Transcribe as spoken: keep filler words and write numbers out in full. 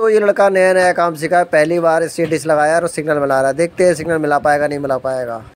तो ये लड़का नया नया काम सीखा है, पहली बार इससे डिश लगाया और सिग्नल मिला रहा है। देखते हैं सिग्नल मिला पाएगा नहीं मिला पाएगा।